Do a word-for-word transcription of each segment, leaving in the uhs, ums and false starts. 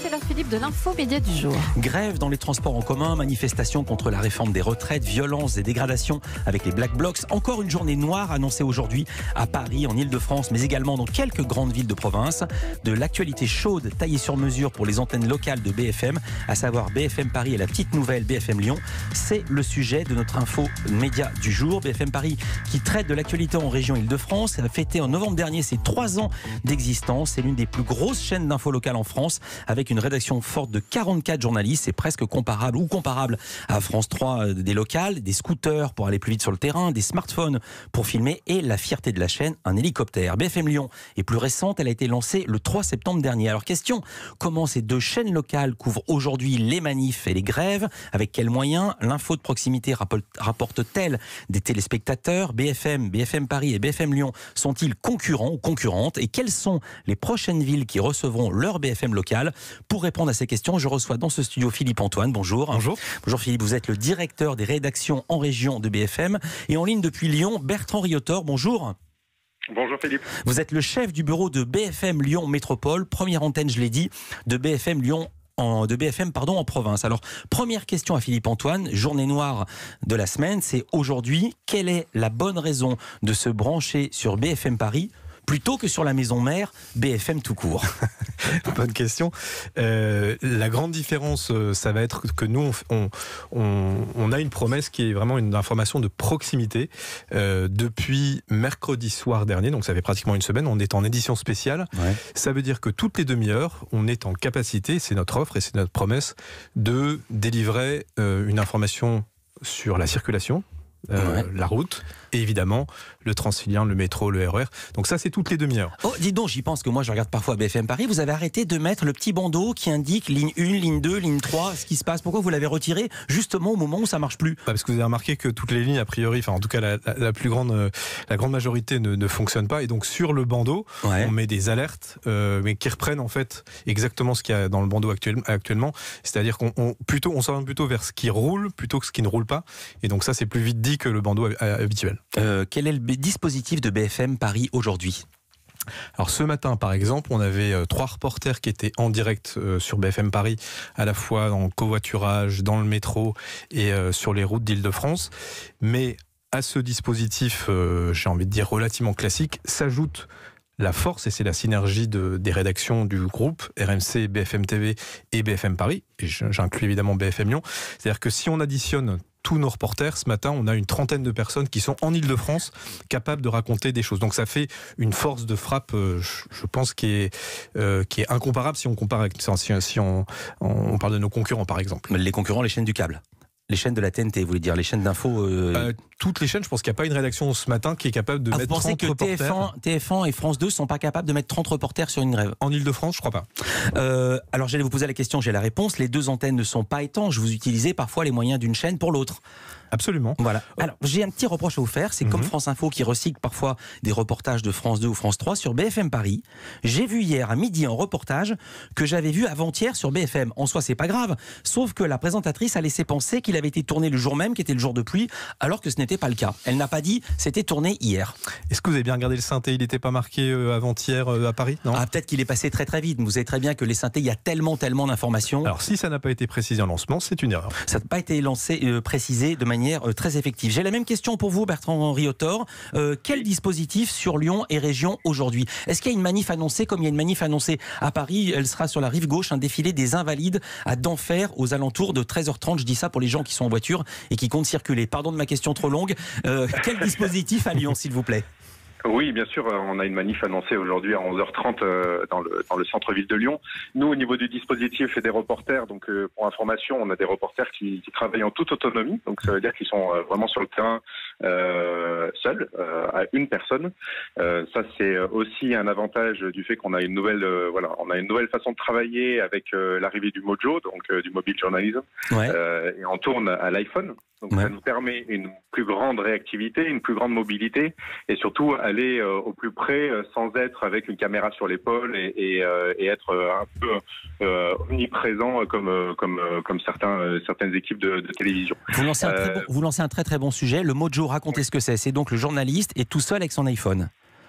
c'est l'heure Philippe de l'info média du jour. Grève dans les transports en commun, manifestation contre la réforme des retraites, violences et dégradations avec les Black Blocs. Encore une journée noire annoncée aujourd'hui à Paris, en Ile-de-France, mais également dans quelques grandes villes de province. De l'actualité chaude taillée sur mesure pour les antennes locales de B F M, à savoir B F M Paris et la petite nouvelle B F M Lyon. C'est le sujet de notre info média du jour. B F M Paris qui traite de l'actualité en région Ile-de-France a fêté en novembre dernier ses trois ans d'existence. C'est l'une des plus grosses chaînes d'infos locales en France, avec une rédaction forte de quarante-quatre journalistes. C'est presque comparable ou comparable à France trois, des locales, des scooters pour aller plus vite sur le terrain, des smartphones pour filmer et la fierté de la chaîne, un hélicoptère. B F M Lyon est plus récente, elle a été lancée le trois septembre dernier. Alors question, comment ces deux chaînes locales couvrent aujourd'hui les manifs et les grèves? Avec quels moyens? L'info de proximité rapporte-t-elle des téléspectateurs? B F M, B F M Paris et B F M Lyon sont-ils concurrents ou concurrentes? Et quelles sont les prochaines villes qui recevront leur B F M local? Pour répondre à ces questions, je reçois dans ce studio Philippe Antoine. Bonjour. Bonjour. Bonjour Philippe, vous êtes le directeur des rédactions en région de B F M. Et en ligne depuis Lyon, Bertrand Riotor. Bonjour. Bonjour Philippe. Vous êtes le chef du bureau de B F M Lyon Métropole, première antenne, je l'ai dit, de B F M Lyon En, de B F M pardon, en province. Alors, première question à Philippe Antoine, journée noire de la semaine, c'est aujourd'hui, quelle est la bonne raison de se brancher sur B F M Paris plutôt que sur la maison mère B F M tout court? Bonne question. Euh, la grande différence, ça va être que nous, on, on, on a une promesse qui est vraiment une information de proximité. Euh, depuis mercredi soir dernier, donc ça fait pratiquement une semaine, on est en édition spéciale. Ouais. Ça veut dire que toutes les demi-heures, on est en capacité, c'est notre offre et c'est notre promesse, de délivrer euh, une information sur la circulation, Euh, ouais. la route, et évidemment le Transilien, le métro, le R E R. Donc ça, c'est toutes les demi-heures. Oh, dis donc, j'y pense que moi je regarde parfois B F M Paris. Vous avez arrêté de mettre le petit bandeau qui indique ligne un, ligne deux, ligne trois, ce qui se passe. Pourquoi vous l'avez retiré justement au moment où ça marche plus? Parce que vous avez remarqué que toutes les lignes, a priori, enfin en tout cas la, la, la plus grande, euh, la grande majorité ne, ne fonctionnent pas. Et donc sur le bandeau, ouais. on met des alertes, euh, mais qui reprennent en fait exactement ce qu'il y a dans le bandeau actuel, actuellement. C'est-à-dire qu'on on, plutôt, on s'oriente plutôt vers ce qui roule plutôt que ce qui ne roule pas. Et donc ça, c'est plus vite dit que le bandeau habituel. Euh, quel est le dispositif de B F M Paris aujourd'hui ? Alors ce matin, par exemple, on avait euh, trois reporters qui étaient en direct euh, sur B F M Paris, à la fois dans le covoiturage, dans le métro et euh, sur les routes d'Île-de-France. Mais à ce dispositif, euh, j'ai envie de dire relativement classique, s'ajoute la force, et c'est la synergie de, des rédactions du groupe R M C, B F M T V et B F M Paris, et j'inclus évidemment B F M Lyon. C'est-à-dire que si on additionne tous nos reporters, ce matin, on a une trentaine de personnes qui sont en Ile-de-France capables de raconter des choses. Donc ça fait une force de frappe, euh, je pense, qui est, euh, qui est incomparable si on compare avec, si, si on, on parle de nos concurrents, par exemple. Les concurrents, les chaînes du câble. Les chaînes de la T N T, vous voulez dire, les chaînes d'infos euh... euh, Toutes les chaînes, je pense qu'il n'y a pas une rédaction ce matin qui est capable de ah, mettre trente reporters. Vous pensez que T F un, T F un et France deux ne sont pas capables de mettre trente reporters sur une grève? En Ile-de-France, je ne crois pas. Euh, alors j'allais vous poser la question, j'ai la réponse. Les deux antennes ne sont pas étanches. Vous utilisez parfois les moyens d'une chaîne pour l'autre. Absolument. Voilà. Alors, j'ai un petit reproche à vous faire. C'est mm-hmm. comme France Info qui recycle parfois des reportages de France deux ou France trois sur B F M Paris. J'ai vu hier à midi un reportage que j'avais vu avant-hier sur B F M. En soi, c'est pas grave. Sauf que la présentatrice a laissé penser qu'il avait été tourné le jour même, qui était le jour de pluie, alors que ce n'était pas le cas. Elle n'a pas dit c'était tourné hier. Est-ce que vous avez bien regardé le synthé? Il n'était pas marqué euh, avant-hier euh, à Paris? Non. Ah, peut-être qu'il est passé très très vite. Vous savez très bien que les synthés, il y a tellement tellement d'informations. Alors, si ça n'a pas été précisé en lancement, c'est une erreur. Ça n'a pas été lancé, euh, précisé de manière euh, très effective. J'ai la même question pour vous, Bertrand Riotor. Euh, quel dispositif sur Lyon et région aujourd'hui? Est-ce qu'il y a une manif annoncée, comme il y a une manif annoncée à Paris? Elle sera sur la rive gauche, un défilé des Invalides à d'Enfer aux alentours de treize heures trente. Je dis ça pour les gens qui sont en voiture et qui comptent circuler. Pardon de ma question trop longue. Euh, quel dispositif à Lyon, s'il vous plaît? Oui, bien sûr, on a une manif annoncée aujourd'hui à onze heures trente euh, dans le dans le centre-ville de Lyon. Nous, au niveau du dispositif et des reporters, donc euh, pour information, on a des reporters qui, qui travaillent en toute autonomie, donc ça veut dire qu'ils sont euh, vraiment sur le terrain euh, seuls, euh, à une personne. Euh, ça, c'est aussi un avantage du fait qu'on a une nouvelle euh, voilà, on a une nouvelle façon de travailler avec euh, l'arrivée du Mojo, donc euh, du mobile journalism, ouais. euh, et on tourne à l'iPhone. Donc ouais. ça nous permet une plus grande réactivité, une plus grande mobilité et surtout aller euh, au plus près euh, sans être avec une caméra sur l'épaule et, et, euh, et être un peu euh, omniprésent comme, euh, comme, euh, comme certains, euh, certaines équipes de, de télévision. Vous lancez, un très bon, vous lancez un très très bon sujet. Le Mojo, racontez oui. ce que c'est. C'est donc le journaliste est tout seul avec son iPhone.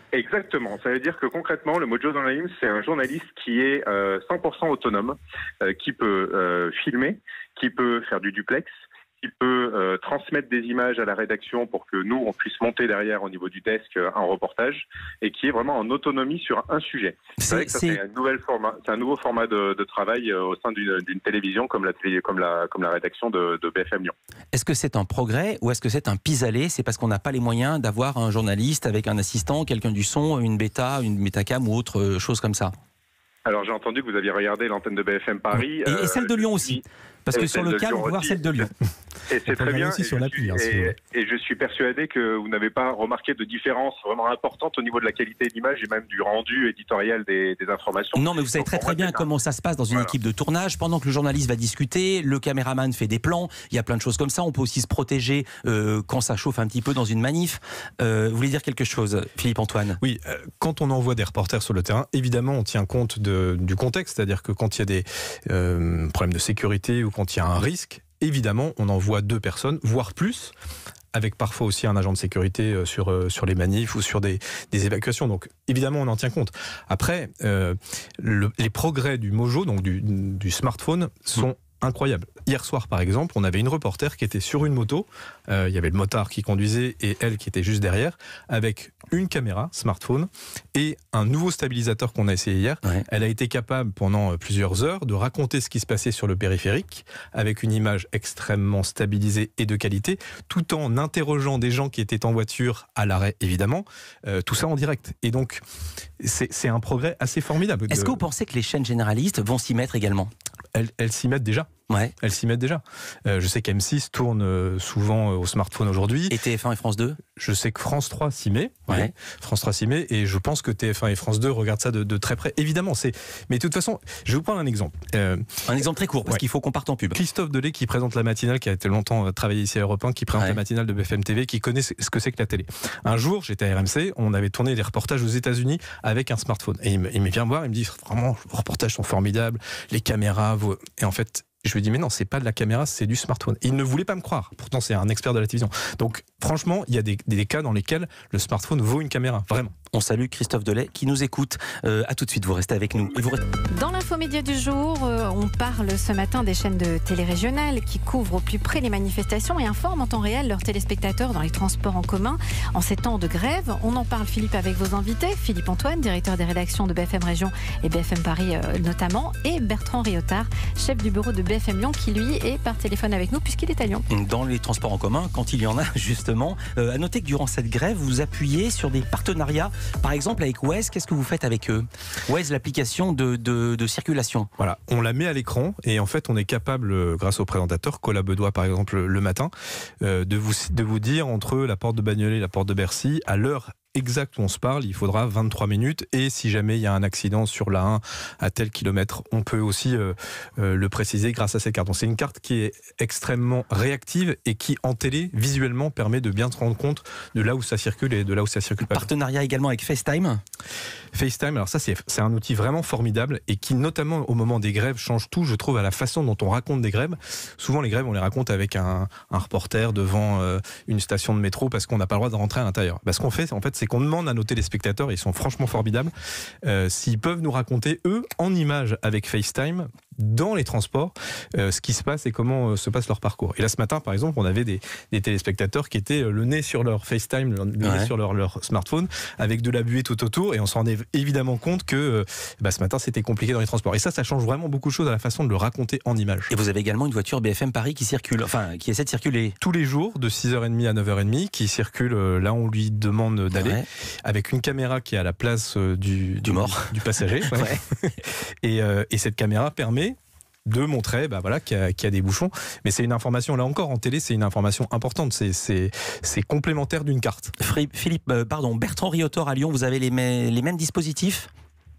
Exactement. Ça veut dire que concrètement, le Mojo Journalism, c'est un journaliste qui est euh, cent pour cent autonome, euh, qui peut euh, filmer, qui peut faire du duplex, qui peut euh, transmettre des images à la rédaction pour que nous, on puisse monter derrière au niveau du desk euh, un reportage, et qui est vraiment en autonomie sur un sujet. C'est, c'est vrai que ça, c'est, un, nouvelle format, c'est un nouveau format de, de travail euh, au sein d'une, d'une télévision comme la, télé, comme, la, comme la rédaction de, de B F M Lyon. Est-ce que c'est un progrès ou est-ce que c'est un pis-aller? C'est parce qu'on n'a pas les moyens d'avoir un journaliste avec un assistant, quelqu'un du son, une bêta, une métacam ou autre chose comme ça? Alors j'ai entendu que vous aviez regardé l'antenne de B F M Paris. Et, euh, et celle de Lyon aussi. Parce que sur le câble, on peut voir celle de Lyon. Et c'est très bien. Aussi et, sur je l'appli, suis, hein, et, et je suis persuadé que vous n'avez pas remarqué de différence vraiment importante au niveau de la qualité de l'image et même du rendu éditorial des, des informations. Non, mais vous savez très très bien comment ça se passe dans une voilà. équipe de tournage. Pendant que le journaliste va discuter, le caméraman fait des plans. Il y a plein de choses comme ça. On peut aussi se protéger euh, quand ça chauffe un petit peu dans une manif. Euh, vous voulez dire quelque chose, Philippe-Antoine? Oui, euh, quand on envoie des reporters sur le terrain, évidemment, on tient compte de, du contexte. C'est-à-dire que quand il y a des euh, problèmes de sécurité ou quand il y a un risque, évidemment, on envoie deux personnes, voire plus, avec parfois aussi un agent de sécurité sur, sur les manifs ou sur des, des évacuations. Donc, évidemment, on en tient compte. Après, euh, le, les progrès du Mojo, donc du, du smartphone, sont incroyables. Hier soir, par exemple, on avait une reporter qui était sur une moto. Euh, il y avait le motard qui conduisait et elle qui était juste derrière, avec une caméra smartphone et un nouveau stabilisateur qu'on a essayé hier. Ouais. Elle a été capable pendant plusieurs heures de raconter ce qui se passait sur le périphérique avec une image extrêmement stabilisée et de qualité, tout en interrogeant des gens qui étaient en voiture à l'arrêt, évidemment. Euh, tout ça en direct. Et donc, c'est, c'est un progrès assez formidable. Est-ce de... que vous pensez que les chaînes généralistes vont s'y mettre également? Elles, elles s'y mettent déjà. Ouais. Elles s'y mettent déjà. Euh, je sais qu'M six tourne euh, souvent euh, au smartphone aujourd'hui. Et T F un et France deux? Je sais que France trois s'y met. Ouais. Oui, France trois s'y met. Et je pense que T F un et France deux regardent ça de, de très près. Évidemment, c'est. Mais de toute façon, je vais vous prendre un exemple. Euh, un exemple très court, parce ouais. qu'il faut qu'on parte en pub. Christophe Delay, qui présente la matinale, qui a été longtemps travaillé ici à Europe un, qui présente ouais. la matinale de B F M T V, qui connaît ce que c'est que la télé. Un jour, j'étais à R M C, on avait tourné des reportages aux États-Unis avec un smartphone. Et il me, il me vient me voir, il me dit vraiment, vos reportages sont formidables, les caméras, vos... et en fait. Je lui ai dit, mais non, c'est pas de la caméra, c'est du smartphone. Et il ne voulait pas me croire. Pourtant, c'est un expert de la télévision. Donc, franchement, il y a des, des cas dans lesquels le smartphone vaut une caméra. Vraiment. On salue Christophe Delay qui nous écoute. Euh, à tout de suite, vous restez avec nous. Et vous restez... Dans l'infomédia du jour, euh, on parle ce matin des chaînes de télé régionales qui couvrent au plus près les manifestations et informent en temps réel leurs téléspectateurs dans les transports en commun en ces temps de grève. On en parle, Philippe, avec vos invités. Philippe-Antoine, directeur des rédactions de B F M Région et B F M Paris euh, notamment, et Bertrand Riotard, chef du bureau de B F M Lyon, qui lui est par téléphone avec nous puisqu'il est à Lyon. Dans les transports en commun, quand il y en a justement, euh, à noter que durant cette grève, vous appuyez sur des partenariats. Par exemple, avec Waze, qu'est-ce que vous faites avec eux? Waze, l'application de, de, de circulation. Voilà, on la met à l'écran et en fait, on est capable, grâce au présentateur, Cola Bedois par exemple, le matin, euh, de, vous, de vous dire entre la porte de Bagnolet et la porte de Bercy, à l'heure exact où on se parle, il faudra vingt-trois minutes, et si jamais il y a un accident sur la un à tel kilomètre, on peut aussi euh, euh, le préciser grâce à cette carte. Donc c'est une carte qui est extrêmement réactive et qui en télé visuellement permet de bien se rendre compte de là où ça circule et de là où ça circule pas. Partenariat également avec FaceTime. FaceTime, alors ça c'est, c'est un outil vraiment formidable et qui notamment au moment des grèves change tout, je trouve, à la façon dont on raconte des grèves. Souvent les grèves on les raconte avec un, un reporter devant euh, une station de métro parce qu'on n'a pas le droit de rentrer à l'intérieur. Bah, ce qu'on fait en fait c'est qu'on demande à nos téléspectateurs, ils sont franchement formidables, euh, s'ils peuvent nous raconter eux en images avec FaceTime dans les transports euh, ce qui se passe et comment euh, se passe leur parcours. Et là ce matin par exemple on avait des, des téléspectateurs qui étaient euh, le nez sur leur FaceTime, le nez ouais. sur leur, leur smartphone avec de la buée tout autour et on s'en rendait évidemment compte que euh, bah, ce matin c'était compliqué dans les transports. Et ça ça change vraiment beaucoup de choses à la façon de le raconter en images. Et vous avez également une voiture B F M Paris qui circule, enfin qui essaie de circuler tous les jours de six heures trente à neuf heures trente, qui circule euh, là où on lui demande d'aller, ouais. avec une caméra qui est à la place euh, du, du, du mort du passager. Ouais. Ouais. et, euh, et cette caméra permet de montrer bah voilà, qu'il y a, qu'il y a des bouchons. Mais c'est une information, là encore, en télé, c'est une information importante. C'est, c'est, c'est complémentaire d'une carte. Philippe, euh, pardon, Bertrand Riotard à Lyon, vous avez les, mê- les mêmes dispositifs ?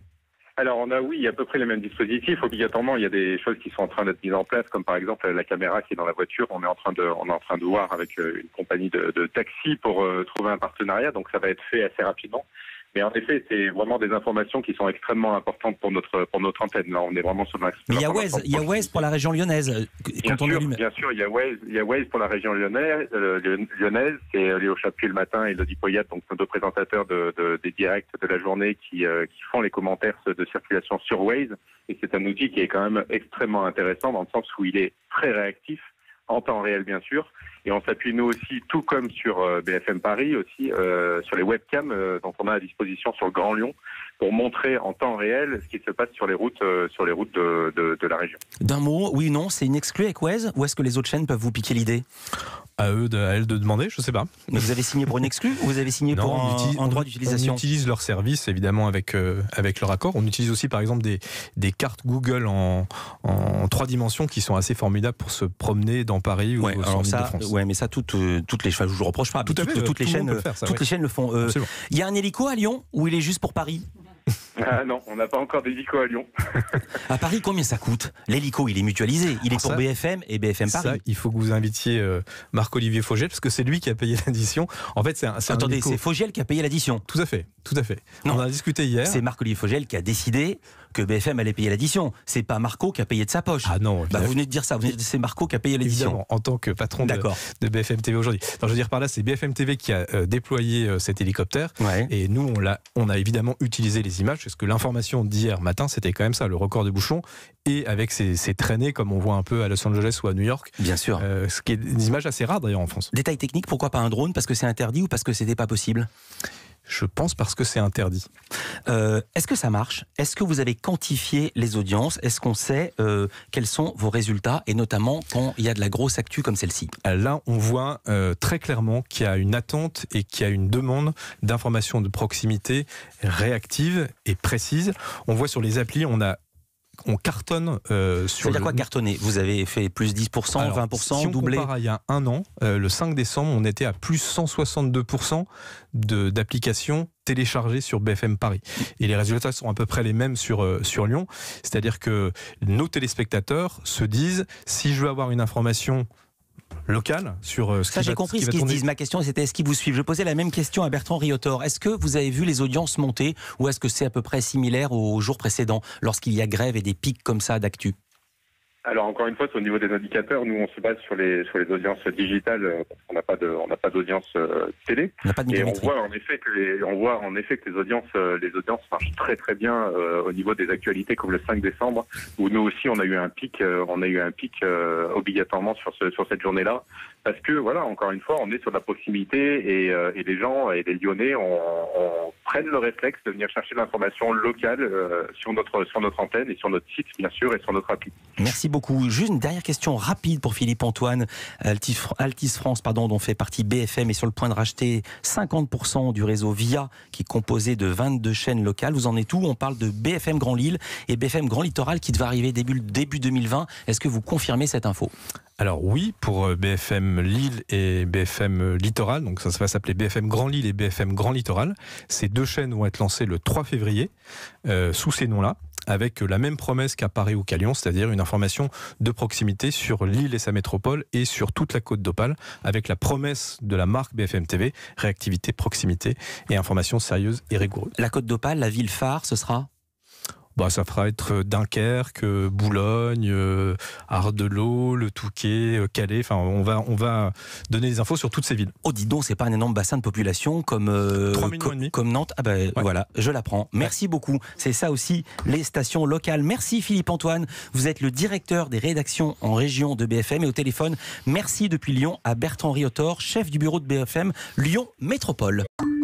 Alors on a oui à peu près les mêmes dispositifs. Obligatoirement il y a des choses qui sont en train d'être mises en place, comme par exemple la caméra qui est dans la voiture. On est en train de on est en train de voir avec une compagnie de, de taxi pour euh, trouver un partenariat. Donc ça va être fait assez rapidement. Mais en effet, c'est vraiment des informations qui sont extrêmement importantes pour notre pour notre antenne. Là, on est vraiment sur l'axe. Mais il y a Waze, il y a Waze pour la région lyonnaise. Bien Quand on sûr, allume... bien sûr, il y a Waze, il y a Waze pour la région lyonnaise. Euh, lyonnaise, c'est Léo Chapuis le matin et Elodie Poyat, donc nos deux présentateurs de, de, des directs de la journée qui euh, qui font les commentaires de circulation sur Waze. Et c'est un outil qui est quand même extrêmement intéressant dans le sens où il est très réactif, en temps réel bien sûr. Et on s'appuie nous aussi, tout comme sur euh, B F M Paris aussi, euh, sur les webcams euh, dont on a à disposition sur le Grand Lyon, pour montrer en temps réel ce qui se passe sur les routes, euh, sur les routes de, de, de la région. D'un mot, oui ou non, c'est une exclue avec Waze, ou est-ce que les autres chaînes peuvent vous piquer l'idée? À eux, de, à elles de demander, je sais pas. Mais vous avez signé pour une exclue ou vous avez signé non, pour un, utilise, un droit d'utilisation? On utilise leur service évidemment avec euh, avec leur accord. On utilise aussi par exemple des des cartes Google en en trois dimensions qui sont assez formidables pour se promener dans Paris ou ouais, au alors centre ça, de France. ouais, mais ça toutes euh, toutes les, je vous reproche pas. Tout à toutes, fait, toutes les tout chaînes, faire, ça, toutes oui. les chaînes le font. Il euh, y a un hélico à Lyon ou il est juste pour Paris? Ah non, on n'a pas encore d'hélico à Lyon. À Paris, combien ça coûte? L'hélico, il est mutualisé. Il est Alors pour ça, B F M et B F M Paris. Ça, il faut que vous invitiez euh, Marc-Olivier Fogel parce que c'est lui qui a payé l'addition. En fait, c'est un, c'est Attendez, un hélico... c'est Fogiel qui a payé l'addition. Tout à fait, tout à fait. Non. On en a discuté hier. C'est Marc-Olivier Fogel qui a décidé que B F M allait payer l'addition. C'est pas Marco qui a payé de sa poche. Ah non. Bah, vous venez de dire ça. Vous venez de dire c'est Marco qui a payé l'addition. Évidemment, en tant que patron de, de B F M T V aujourd'hui. Non, je veux dire par là, c'est B F M T V qui a euh, déployé euh, cet hélicoptère. Ouais. Et nous, on, l'a, on a évidemment utilisé les images parce que l'information d'hier matin, c'était quand même ça, le record de bouchons. Et avec ces, ces traînées, comme on voit un peu à Los Angeles ou à New York. Bien sûr. Euh, ce qui est des images assez rares d'ailleurs en France. Détail technique, pourquoi pas un drone? Parce que c'est interdit ou parce que c'était pas possible? Je pense parce que c'est interdit. Euh, est-ce que ça marche? Est-ce que vous avez quantifié les audiences? Est-ce qu'on sait euh, quels sont vos résultats? Et notamment quand il y a de la grosse actu comme celle-ci. Là, on voit euh, très clairement qu'il y a une attente et qu'il y a une demande d'informations de proximité réactive et précise. On voit sur les applis, on a on cartonne euh, sur. C'est-à-dire le... quoi cartonner? Vous avez fait plus dix pour cent, Alors, vingt pour cent, si on doublé? compare à il y a un an, euh, le cinq décembre, on était à plus cent soixante-deux pour cent de, d'applications téléchargées sur B F M Paris. Et les résultats sont à peu près les mêmes sur, euh, sur Lyon. C'est-à-dire que nos téléspectateurs se disent, si je veux avoir une information local sur euh, ce Ça, qui j'ai va, compris ce ce qui va qu'ils se tourner. disent. Ma question, c'était est-ce qu'ils vous suivent? Je posais la même question à Bertrand Riotor. Est-ce que vous avez vu les audiences monter ou est-ce que c'est à peu près similaire aux jours précédents lorsqu'il y a grève et des pics comme ça d'actu? Alors encore une fois, c'est au niveau des indicateurs. Nous, on se base sur les sur les audiences digitales euh, parce qu'on n'a pas de on n'a pas d'audience euh, télé. On n'a pas de Et on médiamétrie. voit en effet que les on voit en effet que les audiences euh, les audiences marchent très très bien euh, au niveau des actualités comme le cinq décembre où nous aussi on a eu un pic euh, on a eu un pic euh, obligatoirement sur ce sur cette journée-là parce que voilà encore une fois on est sur la proximité et euh, et les gens et les Lyonnais on, on prennent le réflexe de venir chercher l'information locale euh, sur notre sur notre antenne et sur notre site bien sûr et sur notre appli. Merci beaucoup. Juste une dernière question rapide pour Philippe Antoine. Altis, Altis France, pardon, dont fait partie B F M, est sur le point de racheter cinquante pour cent du réseau Via, qui est composé de vingt-deux chaînes locales. Vous en êtes où? On parle de B F M Grand Lille et B F M Grand Littoral qui devait arriver début, début deux mille vingt. Est-ce que vous confirmez cette info? Alors oui, pour B F M Lille et B F M Littoral, donc ça va s'appeler B F M Grand Lille et B F M Grand Littoral. Ces deux chaînes vont être lancées le trois février euh, sous ces noms-là, avec la même promesse qu'à Paris ou qu'à Lyon, c'est-à-dire une information de proximité sur Lille et sa métropole et sur toute la côte d'Opale, avec la promesse de la marque B F M T V, réactivité, proximité et information sérieuse et rigoureuse. La côte d'Opale, la ville phare, ce sera? Bah, ça fera être Dunkerque, Boulogne, euh, Ardelot, Le Touquet, euh, Calais. Enfin, on va, on va donner des infos sur toutes ces villes. Oh, dis donc, c'est pas un énorme bassin de population comme, euh, trois millions et demi. Comme Nantes. Ah ben Ouais. voilà, je l'apprends. Merci beaucoup. C'est ça aussi, les stations locales. Merci Philippe Antoine. Vous êtes le directeur des rédactions en région de B F M et au téléphone. Merci depuis Lyon à Bertrand Riotor, chef du bureau de B F M Lyon Métropole.